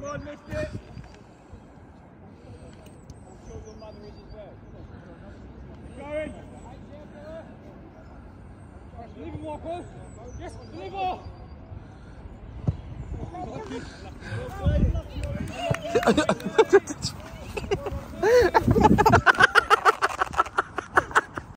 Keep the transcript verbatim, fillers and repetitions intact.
Come on, lift it. I'm sure your mother is as well. Going. Leave him, Marcus. Yes, deliver. Lucky. Lucky.